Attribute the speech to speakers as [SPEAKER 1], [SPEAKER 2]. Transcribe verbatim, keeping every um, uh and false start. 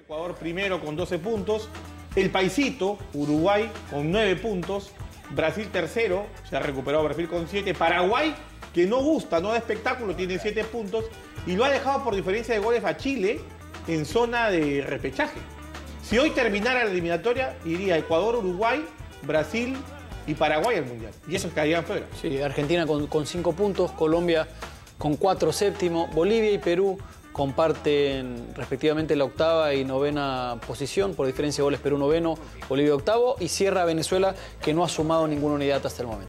[SPEAKER 1] Ecuador primero con doce puntos, el paisito, Uruguay con nueve puntos, Brasil tercero, se ha recuperado Brasil con siete, Paraguay, que no gusta, no da espectáculo, tiene siete puntos, y lo ha dejado por diferencia de goles a Chile en zona de repechaje. Si hoy terminara la eliminatoria, iría Ecuador, Uruguay, Brasil y Paraguay al Mundial, y esos caerían fuera.
[SPEAKER 2] Sí, Argentina con, con cinco puntos, Colombia con cuatro séptimo, Bolivia y Perú comparten respectivamente la octava y novena posición, por diferencia de goles Perú noveno, Bolivia octavo, y cierra Venezuela, que no ha sumado ninguna unidad hasta el momento.